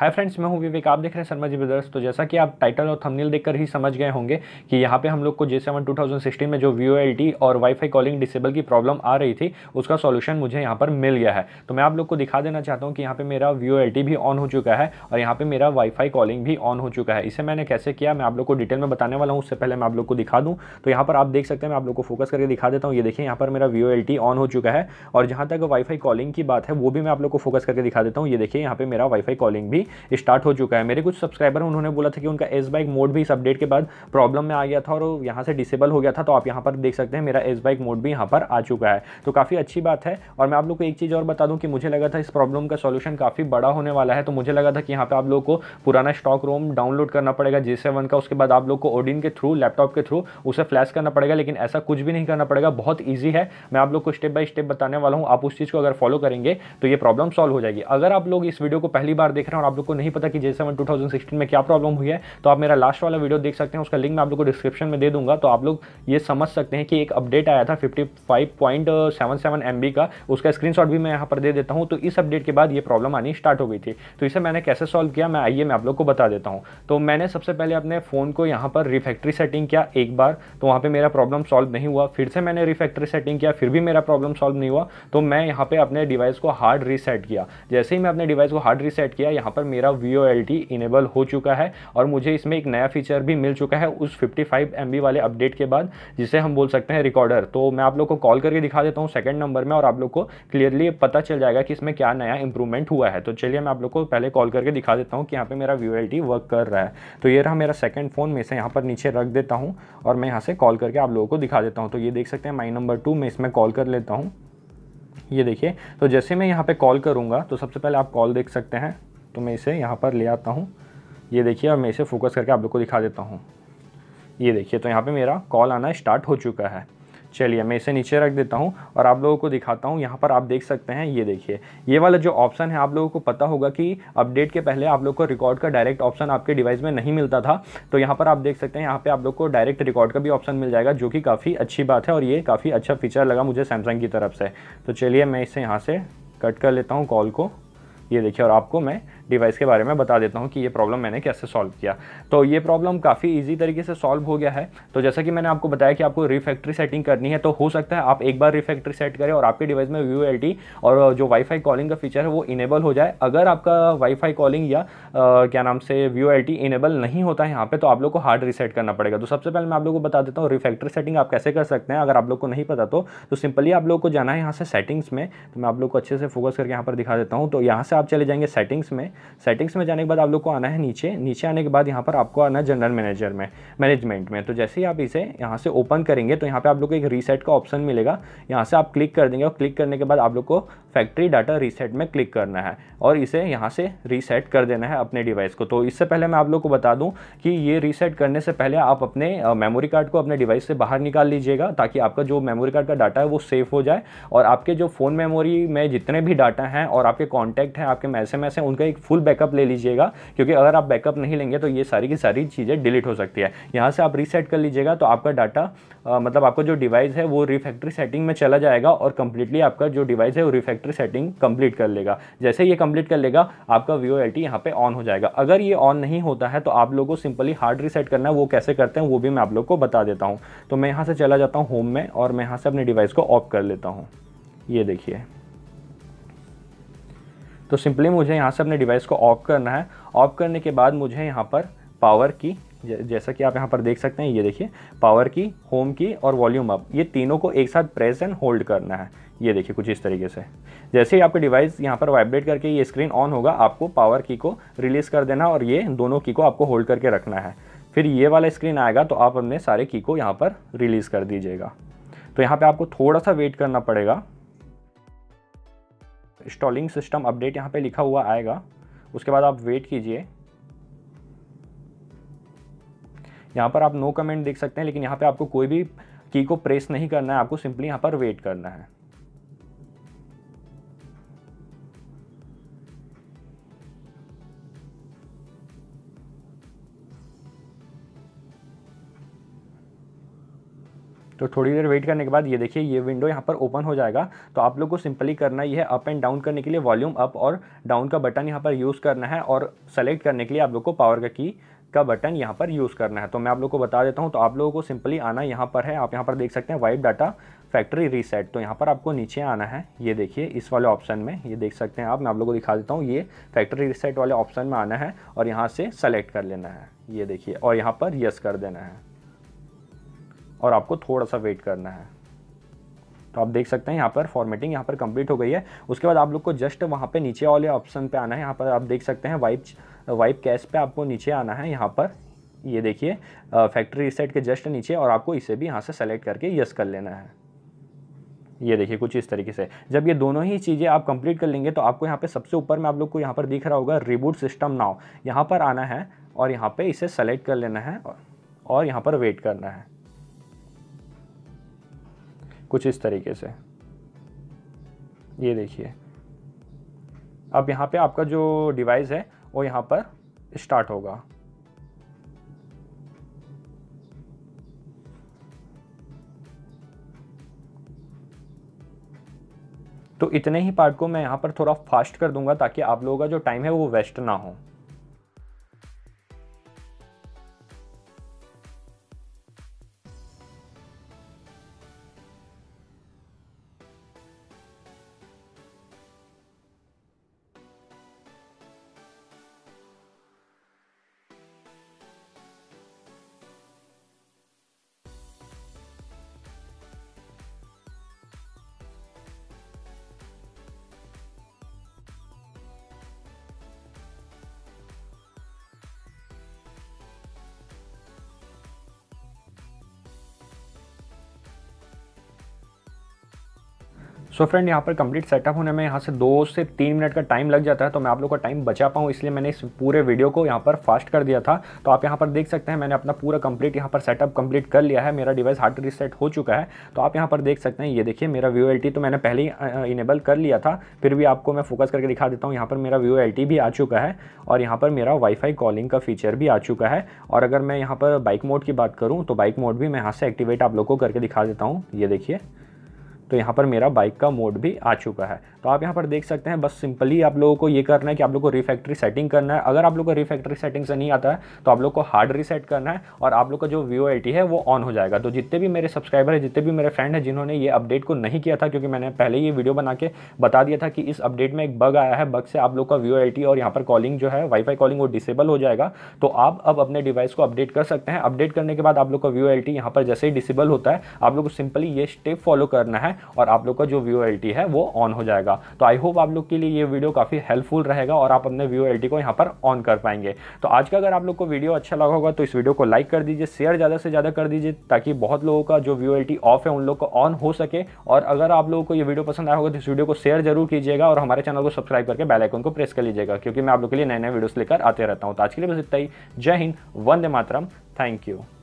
Hi friends, मैं हूं विवेक। आप देख रहे हैं शर्मा जी ब्रदर्स। तो जैसा कि आप टाइटल और थंबनेल देखकर ही समझ गए होंगे कि यहाँ पे हम लोग को J7 2016 में जो VoLTE और वाईफाई कॉलिंग डिसेबल की प्रॉब्लम आ रही थी उसका सॉल्यूशन मुझे यहाँ पर मिल गया है। तो मैं आप लोग को दिखा देना चाहता हूँ कि यहाँ पे मेरा VoLTE भी ऑन हो चुका है और यहाँ पे मेरा वाईफाई कॉलिंग भी ऑन हो चुका है। इसे मैंने कैसे किया मैं आप लोग को डिटेल में बताने वाला हूँ। उससे पहले मैं आप लोग को दिखा दूँ तो यहाँ पर आप देख सकते हैं, मैं आप लोग को फोकस करके दिखा देता हूँ। ये देखिए यहाँ पर मेरा VoLTE ऑन हो चुका है और जहाँ तक वाईफाई कॉलिंग की बात है वो भी मैं आप लोग को फोकस करके दिखा देता हूँ। ये देखिए यहाँ पे मेरा वाईफाई कॉलिंग भी स्टार्ट हो चुका है। मेरे कुछ सब्सक्राइबर उन्होंने बोला था कि उनका एस बाइक मोड भी इस अपडेट के बाद प्रॉब्लम में आ गया था और यहाँ से डिसेबल हो गया था। तो आप यहाँ पर देख सकते हैं मेरा एस बाइक मोड भी यहाँ पर आ चुका है, तो काफ़ी अच्छी बात है। और मैं आप लोग को एक चीज़ और बता दूं कि मुझे लगा था इस प्रॉब्लम का सॉल्यूशन काफ़ी बड़ा होने वाला है। तो मुझे लगा था कि यहाँ पे आप लोग को पुराना स्टॉक रोम डाउनलोड करना पड़ेगा J7 का, उसके बाद आप लोग को ओडिन के थ्रू, लैपटॉप के थ्रू उसे फ्लैश करना पड़ेगा, लेकिन ऐसा कुछ भी नहीं करना पड़ेगा। बहुत ईजी है, मैं आप लोग को स्टेप बाय स्टेप बताने वाला हूँ। आप उस चीज़ को अगर फॉलो करेंगे तो ये प्रॉब्लम सॉल्व हो जाएगी। अगर आप लोग इस वीडियो को पहली बार देख रहे हैं और आप लोग को नहीं पता कि J7 2016 में क्या प्रॉब्लम हुई है तो आप मेरा लास्ट वाला वीडियो देख सकते हैं, उसका लिंक मैं आप लोग को डिस्क्रिप्शन में दे दूंगा। तो आप लोग ये समझ सकते हैं कि एक अपडेट आया था 55.77 MB का, उसका स्क्रीनशॉट भी मैं यहाँ पर दे देता हूँ। तो इस अपडेट के बाद ये प्रॉब्लम आनी स्टार्ट हो गई थी। तो इसे मैंने कैसे सॉल्व किया मैं आप लोग को बता देता हूँ। तो मैंने सबसे पहले अपने फ़ोन को यहाँ पर रिफैक्ट्री सेटिंग किया एक बार, तो वहाँ पर मेरा प्रॉब्लम सॉल्व नहीं हुआ। फिर से मैंने रिफैक्ट्री सेटिंग किया, फिर भी मेरा प्रॉब्लम सॉल्व नहीं हुआ। तो मैं यहाँ पर अपने डिवाइस को हार्ड रीसेट किया। जैसे ही मैं अपने डिवाइस को हार्ड रीसेट किया, यहाँ पर मेरा VoLTE इनेबल हो चुका है और मुझे इसमें एक नया फीचर भी मिल चुका है उस 55 MB वाले अपडेट के बाद, जिसे हम बोल सकते हैं रिकॉर्डर। तो मैं आप लोग को कॉल करके दिखा देता हूँ सेकंड नंबर में और आप लोग को क्लियरली पता चल जाएगा कि इसमें क्या नया इंप्रूवमेंट हुआ है। तो चलिए मैं आप लोग को पहले कॉल करके दिखा देता हूँ कि यहाँ पे मेरा VoLTE वर्क कर रहा है। तो ये रहा मेरा सेकंड फ़ोन, में से यहाँ पर नीचे रख देता हूँ और मैं यहाँ से कॉल करके आप लोगों को दिखा देता हूँ। तो ये देख सकते हैं माई नंबर 2 में इसमें कॉल कर लेता हूँ। ये देखिए, तो जैसे मैं यहाँ पर कॉल करूँगा तो सबसे पहले आप कॉल देख सकते हैं। तो मैं इसे यहाँ पर ले आता हूँ, ये देखिए, और मैं इसे फोकस करके आप लोग को दिखा देता हूँ। ये देखिए, तो यहाँ पे मेरा कॉल आना स्टार्ट हो चुका है। चलिए मैं इसे नीचे रख देता हूँ और आप लोगों को दिखाता हूँ। यहाँ पर आप देख सकते हैं, ये देखिए, ये वाला जो ऑप्शन है, आप लोगों को पता होगा कि अपडेट के पहले आप लोग को रिकॉर्ड का डायरेक्ट ऑप्शन आपके डिवाइस में नहीं मिलता था। तो यहाँ पर आप देख सकते हैं, यहाँ पे आप लोग को डायरेक्ट रिकॉर्ड का भी ऑप्शन मिल जाएगा, जो कि काफ़ी अच्छी बात है और ये काफ़ी अच्छा फीचर लगा मुझे सैमसंग की तरफ से। तो चलिए मैं इसे यहाँ से कट कर लेता हूँ कॉल को। ये देखिए, और आपको मैं डिवाइस के बारे में बता देता हूँ कि ये प्रॉब्लम मैंने कैसे सॉल्व किया। तो ये प्रॉब्लम काफ़ी इजी तरीके से सॉल्व हो गया है। तो जैसा कि मैंने आपको बताया कि आपको रिफैक्ट्री सेटिंग करनी है, तो हो सकता है आप एक बार रिफैक्ट्री सेट करें और आपके डिवाइस में VoLTE और जो वाईफाई कॉलिंग का फीचर है वो इनेबल हो जाए। अगर आपका वाईफाई कॉलिंग या क्या नाम से VoLTE इनेबल नहीं होता है यहाँ पे, तो आप लोग को हार्ड रीसेट करना पड़ेगा। तो सबसे पहले मैं आप लोग को बता देता हूँ रिफैक्ट्री सेटिंग आप कैसे कर सकते हैं। अगर आप लोग को नहीं पता तो सिंपली आप लोग को जाना है यहाँ से सेटिंग्स में। तो मैं आप लोग को अच्छे से फोकस करके यहाँ पर दिखा देता हूँ। तो यहाँ से आप चले जाएंगे सेटिंग्स में। सेटिंग्स में जाने के बाद आप लोग को आना है नीचे आने के बाद यहाँ पर आपको आना है जनरल मैनेजर में, मैनेजमेंट में। तो जैसे ही आप इसे यहाँ से ओपन करेंगे तो यहाँ पे आप लोग को एक रीसेट का ऑप्शन मिलेगा, यहाँ से आप क्लिक कर देंगे और क्लिक करने के बाद आप लोग को फैक्ट्री डाटा रीसेट में क्लिक करना है और इसे यहाँ से रीसेट कर देना है अपने डिवाइस को। तो इससे पहले मैं आप लोग को बता दूं कि ये रीसेट करने से पहले आप अपने मेमोरी कार्ड को अपने डिवाइस से बाहर निकाल लीजिएगा, ताकि आपका जो मेमोरी कार्ड का डाटा है वो सेफ हो जाए और आपके जो फ़ोन मेमोरी में जितने भी डाटा हैं और आपके कॉन्टैक्ट हैं, आपके SMS हैं, उनका एक फुल बैकअप ले लीजिएगा। क्योंकि अगर आप बैकअप नहीं लेंगे तो ये सारी की सारी चीज़ें डिलीट हो सकती है। यहाँ से आप रीसेट कर लीजिएगा तो आपका डाटा मतलब आपका जो डिवाइस है वो रिफैक्ट्री सेटिंग में चला जाएगा और कंप्लीटली आपका जो डिवाइस है वो रिफैक्ट्री सेटिंग कंप्लीट कर लेगा। जैसे ये कंप्लीट कर लेगा आपका VoLTE यहाँ पे ऑन हो जाएगा। अगर ये ऑन नहीं होता है तो आप लोगों को सिंपली हार्ड रीसेट करना है। वो कैसे करते हैं वो भी मैं आप लोग को बता देता हूँ। तो मैं यहाँ से चला जाता हूँ होम में और मैं यहाँ से अपने डिवाइस को ऑफ कर लेता हूँ। ये देखिए, तो सिंपली मुझे यहाँ से अपने डिवाइस को ऑफ करना है। ऑफ करने के बाद मुझे यहाँ पर पावर की, जैसा कि आप यहाँ पर देख सकते हैं, ये देखिए, पावर की, होम की और वॉल्यूम अप, ये तीनों को एक साथ प्रेस एंड होल्ड करना है। ये देखिए कुछ इस तरीके से। जैसे ही आपका डिवाइस यहाँ पर वाइब्रेट करके ये स्क्रीन ऑन होगा, आपको पावर की को रिलीज़ कर देना और ये दोनों की को आपको होल्ड करके रखना है। फिर ये वाला स्क्रीन आएगा तो आप अपने सारे की को यहाँ पर रिलीज़ कर दीजिएगा। तो यहाँ पर आपको थोड़ा सा वेट करना पड़ेगा। इंस्टॉलिंग सिस्टम अपडेट यहाँ पे लिखा हुआ आएगा, उसके बाद आप वेट कीजिए। यहाँ पर आप नो कमेंट देख सकते हैं, लेकिन यहाँ पे आपको कोई भी की को प्रेस नहीं करना है, आपको सिंपली यहाँ पर वेट करना है। तो थोड़ी देर वेट करने के बाद ये देखिए ये विंडो यहाँ पर ओपन हो जाएगा। तो आप लोग को सिंपली करना ये है, अप एंड डाउन करने के लिए वॉल्यूम अप और डाउन का बटन यहाँ पर यूज़ करना है, और सेलेक्ट करने के लिए आप लोग को पावर का की का बटन यहाँ पर यूज़ करना है। तो मैं आप लोग को बता देता हूँ। तो आप लोगों को सिंपली आना यहाँ पर है, आप यहाँ पर देख सकते हैं वाइप डाटा फैक्ट्री रीसेट। तो यहाँ पर आपको नीचे आना है, ये देखिए इस वाले ऑप्शन में, ये देख सकते हैं आप, मैं आप लोगों को दिखा देता हूँ। ये फैक्ट्री रीसेट वाले ऑप्शन में आना है और यहाँ से सेलेक्ट कर लेना है, ये देखिए, और यहाँ पर यस कर देना है और आपको थोड़ा सा वेट करना है। तो आप देख सकते हैं यहाँ पर फॉर्मेटिंग यहाँ पर कंप्लीट हो गई है। उसके बाद आप लोग को जस्ट वहाँ पे नीचे वाले ऑप्शन पे आना है। यहाँ पर आप देख सकते हैं वाइप कैश पे आपको नीचे आना है, यहाँ पर ये देखिए फैक्ट्री रीसेट के जस्ट नीचे, और आपको इसे भी यहाँ से सेलेक्ट करके यस कर लेना है। ये देखिए कुछ इस तरीके से जब ये दोनों ही चीज़ें आप कंप्लीट कर लेंगे तो आपको यहाँ पे सबसे ऊपर में आप लोग को यहाँ पर दिख रहा होगा रिबूट सिस्टम नाउ, यहाँ पर आना है और यहाँ पे इसे सेलेक्ट कर लेना है और यहाँ पर वेट करना है कुछ इस तरीके से। ये देखिए अब यहाँ पे आपका जो डिवाइस है वो यहाँ पर स्टार्ट होगा। तो इतने ही पार्ट को मैं यहाँ पर थोड़ा फास्ट कर दूंगा ताकि आप लोगों का जो टाइम है वो वेस्ट ना हो। सो फ्रेंड यहाँ पर कंप्लीट सेटअप होने में यहाँ से 2 से 3 मिनट का टाइम लग जाता है। तो मैं आप लोग का टाइम बचा पाऊँ इसलिए मैंने इस पूरे वीडियो को यहाँ पर फास्ट कर दिया था। तो आप यहाँ पर देख सकते हैं मैंने अपना पूरा कंप्लीट यहाँ पर सेटअप कंप्लीट कर लिया है, मेरा डिवाइस हार्ड रीसेट हो चुका है। तो आप यहाँ पर देख सकते हैं, ये देखिए मेरा VoLTE तो मैंने पहले ही इनेबल कर लिया था, फिर भी आपको मैं फोकस करके दिखा देता हूँ। यहाँ पर मेरा VoLTE भी आ चुका है और यहाँ पर मेरा वाईफाई कॉलिंग का फीचर भी आ चुका है। और अगर मैं यहाँ पर बाइक मोड की बात करूँ तो बाइक मोड भी मैं यहाँ से एक्टिवेट आप लोग को करके दिखा देता हूँ। ये देखिए तो यहाँ पर मेरा बाइक का मोड भी आ चुका है। तो आप यहाँ पर देख सकते हैं, बस सिंपली आप लोगों को ये करना है कि आप लोग को रिफैक्ट्री सेटिंग करना है। अगर आप लोग को रिफैक्ट्री सेटिंग से नहीं आता है तो आप लोग को हार्ड रीसेट करना है और आप लोग का जो VoLTE है वो ऑन हो जाएगा। तो जितने भी मेरे सब्सक्राइबर है, जितने भी मेरे फ्रेंड हैं जिन्होंने ये अपडेट को नहीं किया था, क्योंकि मैंने पहले ये वीडियो बना के बता दिया था कि इस अपडेट में एक बग आया है, बग से आप लोग का VoLTE और यहाँ पर कॉलिंग जो है वाईफाई कॉलिंग वो डिसेबल हो जाएगा। तो आप अब अपने डिवाइस को अपडेट कर सकते हैं। अपडेट करने के बाद आप लोग का VoLTE यहाँ पर जैसे ही डिसेबल होता है आप लोग को सिंपली ये स्टेप फॉलो करना है और आप लोग का जो VoLTE है वो ऑन हो जाएगा। तो आई होप आप लोग के लिए ये वीडियो काफ़ी हेल्पफुल रहेगा और आप अपने VoLTE को यहाँ पर ऑन कर पाएंगे। तो आज का अगर आप लोग को वीडियो अच्छा लगा होगा तो इस वीडियो को लाइक कर दीजिए, शेयर ज़्यादा से ज़्यादा कर दीजिए ताकि बहुत लोगों का जो VoLTE ऑफ है उन लोग को ऑन हो सके। और अगर आप लोगों को ये वीडियो पसंद आया होगा तो इस वीडियो को शेयर जरूर कीजिएगा और हमारे चैनल को सब्सक्राइब करके बेल आइकन को प्रेस कर लीजिएगा, क्योंकि मैं आप लोग के लिए नए नए वीडियोस लेकर आते रहता हूँ। तो आज के लिए बस इतना ही। जय हिंद, वंदे मातरम, थैंक यू।